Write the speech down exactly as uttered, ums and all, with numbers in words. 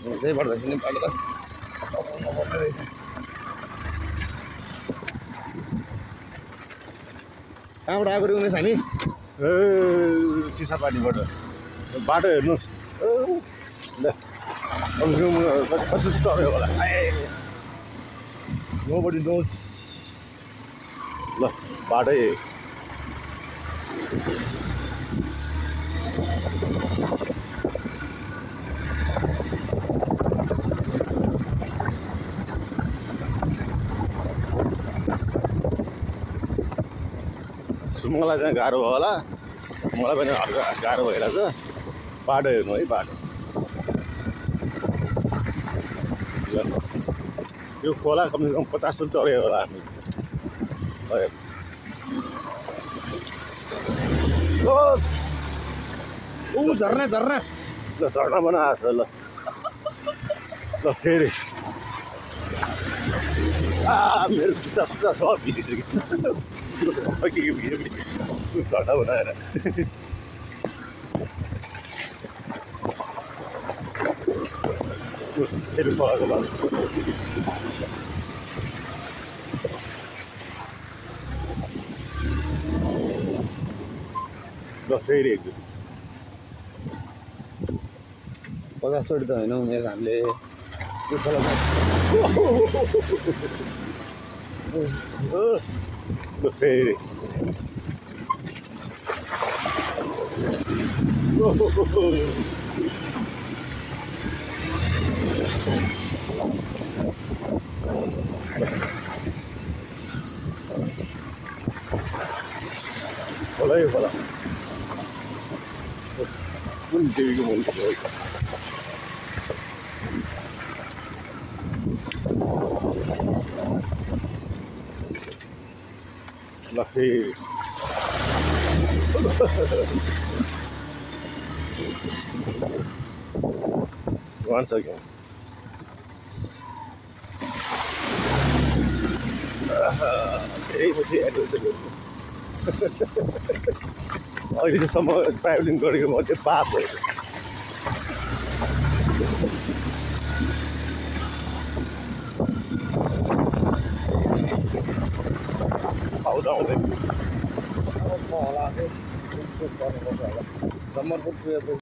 त्यही पर्दा नि पालो त रहेछ कहाँबाट आएको रे उमेश हामी ए चिसापानीबाट बाटो हेर्नुहोस् ल कति टर्यो होला नोबडी नोज ल बाटै मलाई चाहिँ गाह्रो भयो होला मलाई पनि हल्का गाह्रो भइरहेको छ बाटो हेर्नु है बाटो यो खोला कमसे कम पचास रुपियाँ चढ्यो होला हामी ऊ झर्ना झर्ना ल झर्ना बनाएको छ ल ल फेरि मेरो जुत्ता सुत्ता सब भिजिसक्यो सकियो भिडियो झर्ना बनाएर फेरि पकाएको बाटो ल फेरि एकचोटि पचासचोटि त होइन उमेश हामीले त्यो खोलामा ल फेरि खोलै खोला कुन देवीको मन्दिर हो ल फेरि once again धेरै पछि एडभेन्चर गर्नु अहिले चाहिँ ट्राभलिङ गरेको म त्यो पाप हो पाउँछ आउँदैन होला जम्मरपुर पुगेपछि